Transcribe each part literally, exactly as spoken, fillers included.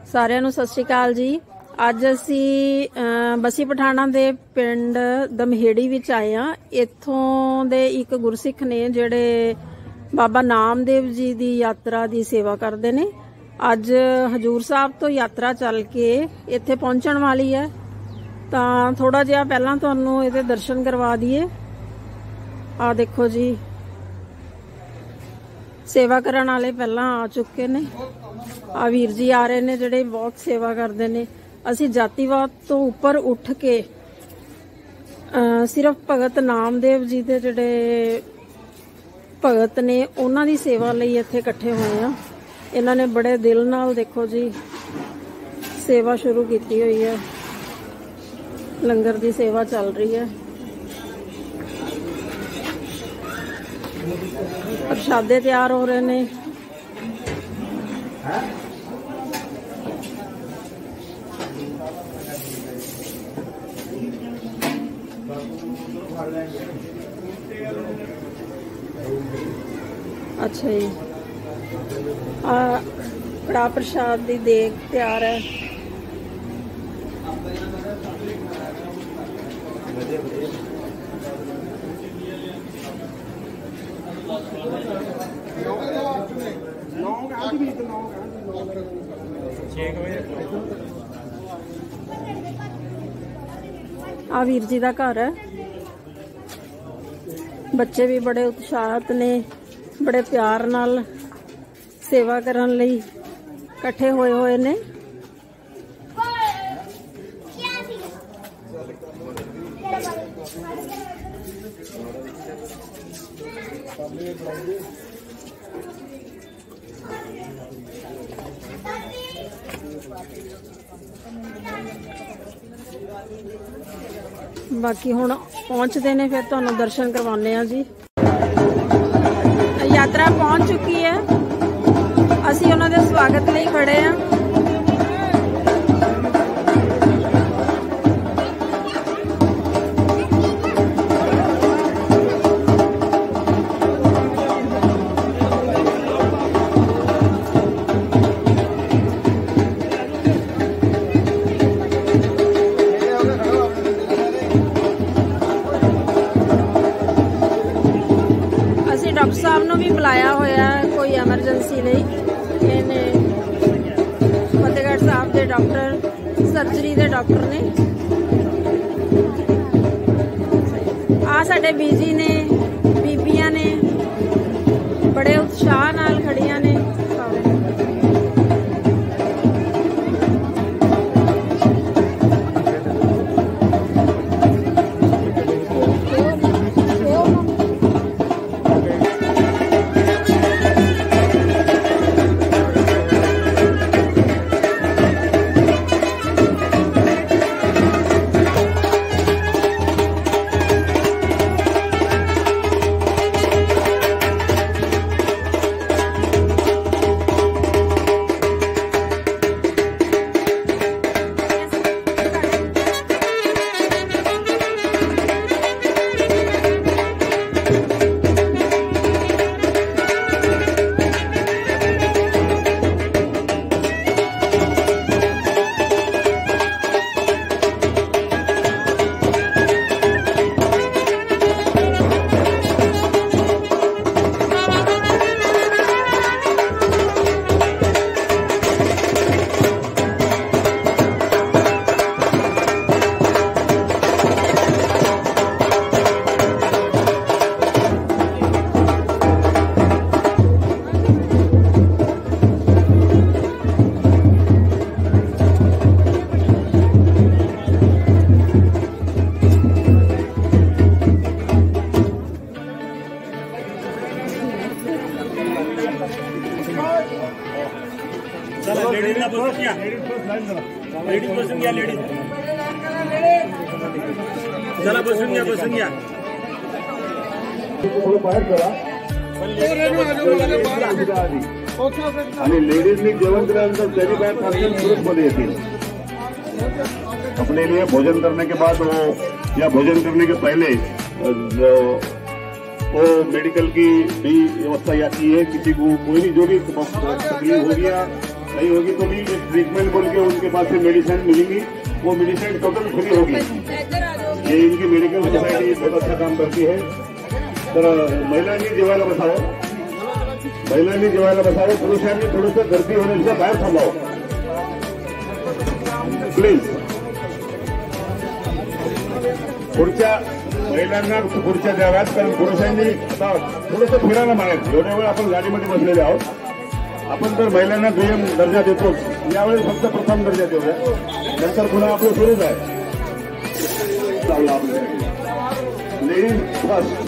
ਸਾਰਿਆਂ ਨੂੰ ਸਤਿ ਸ਼੍ਰੀ ਅਕਾਲ ਜੀ। ਅੱਜ ਅਸੀਂ ਬਸੀ ਪਠਾਣਾ ਦੇ ਪਿੰਡ ਦਮਹੇੜੀ ਵਿੱਚ ਆਏ ਹਾਂ। ਇੱਥੋਂ ਦੇ ਇੱਕ ਗੁਰਸਿੱਖ ਨੇ ਜਿਹੜੇ ਬਾਬਾ ਨਾਮਦੇਵ ਜੀ ਦੀ ਯਾਤਰਾ ਦੀ ਸੇਵਾ ਕਰਦੇ ਨੇ। ਅੱਜ ਹਜੂਰ ਸਾਹਿਬ ਤੋਂ ਯਾਤਰਾ ਚੱਲ ਕੇ ਇੱਥੇ ਪਹੁੰਚਣ ਵਾਲੀ ਹੈ, ਤਾਂ ਥੋੜਾ ਜਿਹਾ ਪਹਿਲਾਂ ਤੁਹਾਨੂੰ ਇਹਦੇ ਦਰਸ਼ਨ ਕਰਵਾ ਦਈਏ। ਆ ਦੇਖੋ ਜੀ, सेवा करने वाले पहला आ चुके ने। आ वीर जी आ रहे ने जेडे बहुत सेवा करते ने। असी जातिवाद तो उपर उठ के आ, सिर्फ भगत नामदेव जी दे जेडे भगत ने उन्हां दी सेवा लई इत्थे इकट्ठे होए आ। इन्हां ने बड़े दिल नाल देखो जी सेवा शुरू की हुई है। लंगर दी सेवा चल रही है, प्रशादे तैयार हो रहे ने। अच्छा जी, आ कड़ा प्रसाद दी देग तैयार है। आ वीर जी का घर है। बच्चे भी बड़े उत्साहित ने, बड़े प्यार नाल सेवा करन लई इकट्ठे होए हुए ने। बाकी हुण पहुंचते ने, फिर तुहानूं दर्शन करवाने आ जी। यात्रा पहुंच चुकी है, असीं उन्हां दे स्वागत लई खड़े आ। डॉक्टर साहब ने भी बुलाया होया कोई एमरजेंसी नहीं। इन्हें फतेहगढ़ साहब के डॉक्टर सर्जरी के डॉक्टर ने। आ साडे बीजी ने, बीबियां ने बड़े उत्साह नाल खड़ियां ने। चला बसून घ्या बसून घ्या। आणि लेडीजनी जेवण केल्यानंतर त्यांनी बाहेर खाल्लेलं ग्रुपमध्ये येतील। अपने लिए भोजन करने के बाद वो या भोजन करने के पहले वो मेडिकल की भी व्यवस्था आती है। किसी को कोई भी जो भी तकलीफ हो गया नहीं होगी तो भी ट्रीटमेंट बोल के उनके पास से मेडिसिन मिलेंगी, वो मेडिसिन टोटल फ्री होगी। ये इनकी मेडिकल सोसाइटी बहुत अच्छा काम करती है। तर महिलांनी जेवायला बसावं, महिलांनी जेवायला बसावं, पुरुषांनी थोडंसं गर्दी होण्याचं बाहेर थांबावं प्लीज। पुढच्या महिलांना खुर्च्या द्याव्यात, कारण पुरुषांनी आता थोडंसं फिरायला मागायचं। एवढ्या वेळ आपण गाडीमध्ये बसलेले आहोत, आपण तर महिलांना दुय्यम दर्जा देतो, यावेळी फक्त प्रथम दर्जा देऊया, नंतर पुन्हा आपलं सुरूच आहे। Ladies first.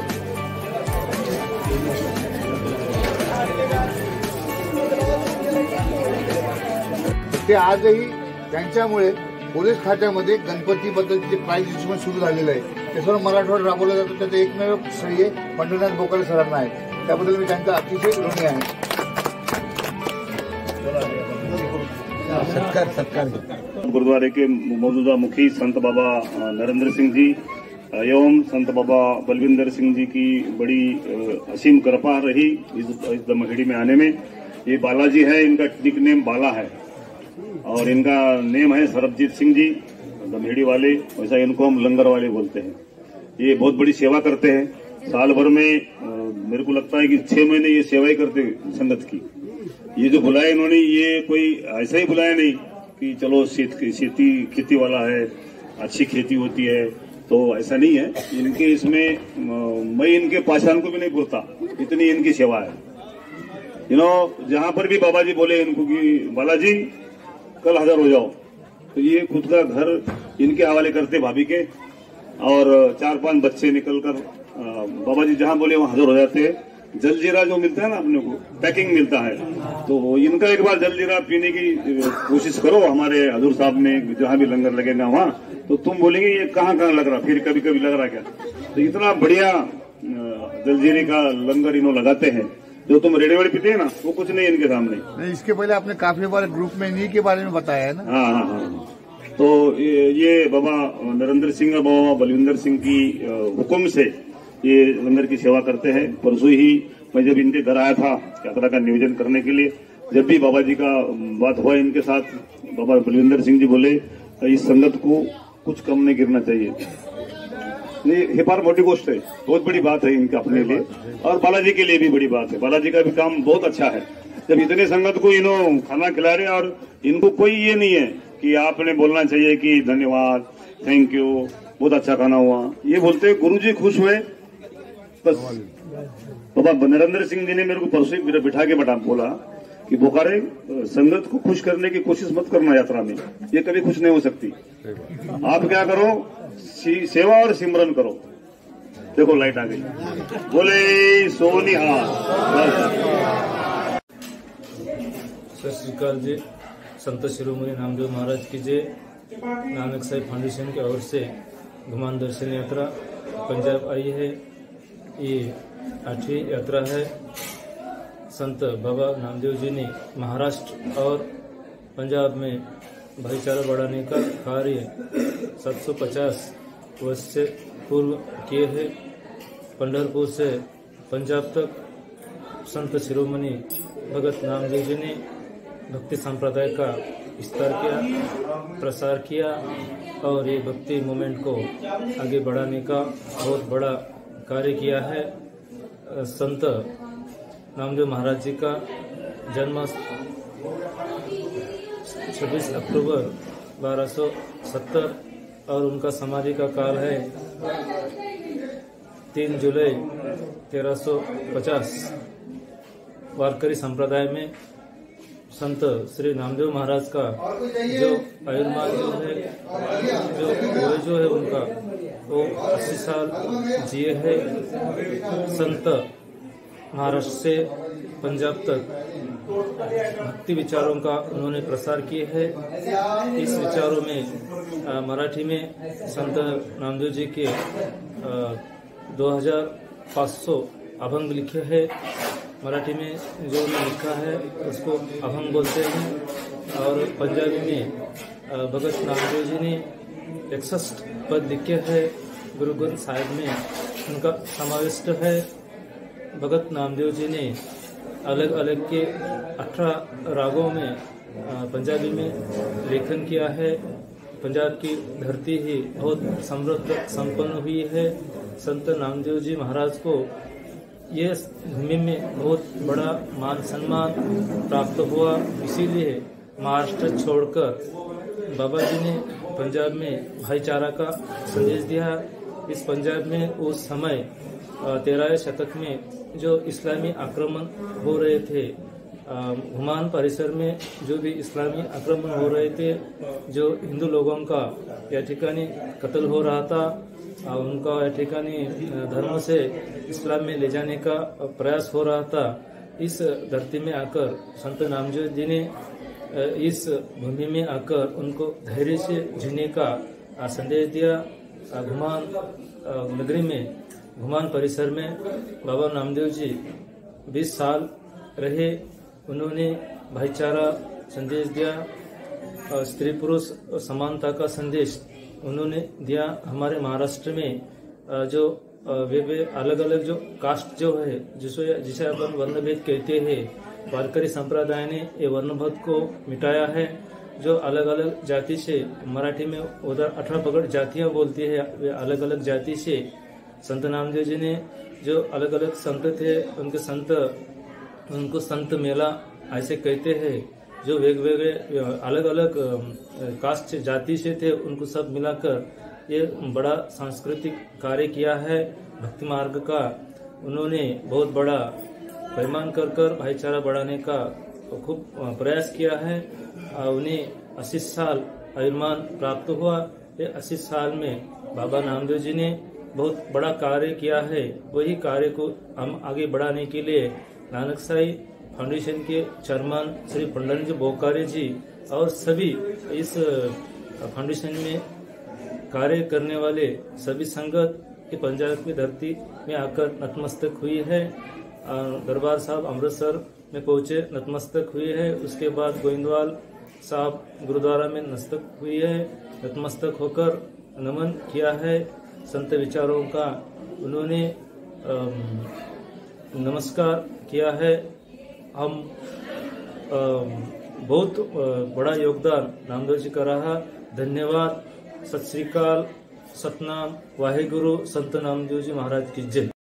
ते आजही त्यांच्यामुळे पोलीस खात्यामध्ये गणपतीबद्दलचे प्राईज डिस्ट्रीब्युशन सुरू झालेलं आहे। ते सर्व मराठवाड्यात राबवलं जातं, त्याचं एकमेव श्रेय पंढरीनाथ बोकारे सरांना आहे, त्याबद्दल मी त्यांचा अतिशय ऋणी आहे। सत्कार सत्कार गुरुद्वारे के मौजूदा मुखी संत बाबा नरेंद्र सिंह जी एवं संत बाबा बलविंदर सिंह जी की बड़ी असीम कृपा रही इस दमहेड़ी में आने में। ये बालाजी है, इनका निक नेम बाला है और इनका नेम है सरबजीत सिंह जी, दमहेड़ी वाले, वैसा इनको हम लंगर वाले बोलते हैं। ये बहुत बड़ी सेवा करते हैं, साल भर में आ, मेरे को लगता है कि छह महीने ये सेवा ही करते संगत की। ये जो बुलाया इन्होंने, ये कोई ऐसा ही बुलाया नहीं कि चलो खेती खेती वाला है, अच्छी खेती होती है, तो ऐसा नहीं है। इनके इसमें मैं इनके पाषाण को भी नहीं भूलता, इतनी इनकी सेवा है। यू नो जहां पर भी बाबा जी बोले इनको कि बालाजी कल हाजिर हो जाओ, तो ये खुद का घर इनके हवाले करते भाभी के, और चार पांच बच्चे निकलकर बाबा जी जहां बोले वहां हाजिर हो जाते हैं। जलजीरा जो मिलता है ना अपने को, पैकिंग मिलता है, तो इनका एक बार जलजीरा पीने की कोशिश करो हमारे हजूर साहब में, जहां भी लंगर लगेगा वहां, तो तुम बोलेंगे ये कहां कहां लग रहा, फिर कभी कभी लग रहा क्या। तो इतना बढ़िया जलजीरे का लंगर इन्हों लगाते हैं, जो तुम रेडी वेडी पीते हैं ना, वो कुछ नहीं इनके सामने। नहीं, इसके पहले आपने काफी बार ग्रुप में इन्हीं के बारे में बताया है ना। हाँ हाँ हाँ। तो ये बाबा नरेंद्र सिंह और बाबा बलविंदर सिंह की हुक्म से ये लंगर की सेवा करते हैं। परसों ही मैं जब इनके घर आया था यात्रा का नियोजन करने के लिए, जब भी बाबा जी का बात हुआ इनके साथ, बाबा बलविंदर सिंह जी बोले इस संगत को कुछ कम नहीं गिरना चाहिए। ये फार मोटी गोष्ट है, बहुत बड़ी बात है इनका अपने लिए, और बालाजी के लिए भी बड़ी बात है। बालाजी का भी काम बहुत अच्छा है, जब इतने संगत को इन्हों खाना खिला रहे, और इनको कोई ये नहीं है कि आपने बोलना चाहिए कि धन्यवाद, थैंक यू, बहुत अच्छा खाना हुआ। ये बोलते गुरु जी खुश हुए बस। बाबा नरेंद्र सिंह जी ने मेरे को परसों ही बिठा के बता बोला कि बोकारे संगत को खुश करने की कोशिश मत करना यात्रा में, ये कभी खुश नहीं हो सकती। आप क्या करो, सेवा और सिमरन करो। देखो लाइट आ गई, बोले सोनिहार। सत श्रीकाल जी। संत शिरोमणि नामदेव महाराज की जय। नानक साहिब फाउंडेशन की ओर से घुमान दर्शन यात्रा पंजाब आई है। ये आठवीं यात्रा है। संत बाबा नामदेव जी ने महाराष्ट्र और पंजाब में भाईचारा बढ़ाने का कार्य सात सौ पचास वर्ष से पूर्व किए हैं। पंढरपुर से पंजाब तक संत शिरोमणि भगत नामदेव जी ने भक्ति संप्रदाय का विस्तार किया, प्रसार किया, और ये भक्ति मूवमेंट को आगे बढ़ाने का बहुत बड़ा कार्य किया है। संत नामदेव महाराज जी का जन्म छब्बीस अक्टूबर बारह सौ सत्तर और उनका समाधि का काल है तीन जुलाई तेरह सौ पचास। वारकरी संप्रदाय में संत श्री नामदेव महाराज का जो आयुर्मान जो है, जो वय जो है उनका, वो अस्सी साल जिए है। संत महाराष्ट्र से पंजाब तक भक्ति विचारों का उन्होंने प्रसार किए है। इस विचारों में आ, मराठी में संत नामदेव जी के दो हजार पाँच सौ अभंग लिखे हैं। मराठी में जो उन्होंने लिखा है उसको अभंग बोलते हैं, और पंजाबी में भगत नामदेव जी ने इकसठ पद लिखे हैं। गुरु ग्रंथ साहिब में उनका समाविष्ट है। भगत नामदेव जी ने अलग अलग के अठारह रागों में पंजाबी में लेखन किया है। पंजाब की धरती ही बहुत समृद्ध संपन्न हुई है। संत नामदेव जी महाराज को ये भूमि में बहुत बड़ा मान सम्मान प्राप्त हुआ, इसीलिए महाराष्ट्र छोड़कर बाबा जी ने पंजाब में भाईचारा का संदेश दिया। इस पंजाब में उस समय तेरहवें शतक में जो इस्लामी आक्रमण हो रहे थे, घुमान परिसर में जो भी इस्लामी आक्रमण हो रहे थे, जो हिंदू लोगों का या ठिकानी कत्ल हो रहा था, उनका या ठिकानी धर्म से इस्लाम में ले जाने का प्रयास हो रहा था, इस धरती में आकर संत नामदेव जी ने इस भूमि में आकर उनको धैर्य से जीने का संदेश दिया। घुमान नगरी में, घुमान परिसर में बाबा नामदेव जी बीस साल रहे। उन्होंने भाईचारा संदेश दिया, स्त्री पुरुष समानता का संदेश उन्होंने दिया। हमारे महाराष्ट्र में जो वे वे अलग अलग जो कास्ट जो है, जिसे जिसे अपन वर्णभेद कहते हैं, वारकरी संप्रदाय ने ये वर्णभेद को मिटाया है। जो अलग अलग जाति से, मराठी में उधर अठारह पगड़ जातियां बोलती है, वे अलग अलग जाति से संत नामदेव जी ने जो अलग अलग संत थे, उनके संत उनको संत मेला ऐसे कहते हैं। जो वेगवेगळे अलग अलग कास्ट जाति से थे, उनको सब मिलाकर ये बड़ा सांस्कृतिक कार्य किया है। भक्ति मार्ग का उन्होंने बहुत बड़ा पैमान कर कर भाईचारा बढ़ाने का खूब प्रयास किया है। उन्हें अस्सी साल आयुर्मान प्राप्त हुआ। ये अस्सी साल में बाबा नामदेव जी ने बहुत बड़ा कार्य किया है। वही कार्य को हम आगे बढ़ाने के लिए नानक साई फाउंडेशन के चेयरमैन श्री पंडित बोकारे जी और सभी इस फाउंडेशन में कार्य करने वाले सभी संगत के पंजाब की धरती में आकर नतमस्तक हुई है। दरबार साहब अमृतसर में पहुंचे, नतमस्तक हुई है। उसके बाद गोविंदवाल साहब गुरुद्वारा में नतमस्तक हुई है। नतमस्तक होकर नमन किया है संत विचारों का। उन्होंने नमस्कार किया है। हम बहुत बड़ा योगदान नामदेव जी का रहा। धन्यवाद। सत श्री अकाल, सतनाम, वाहेगुरु। संत नामदेव जी महाराज की जय।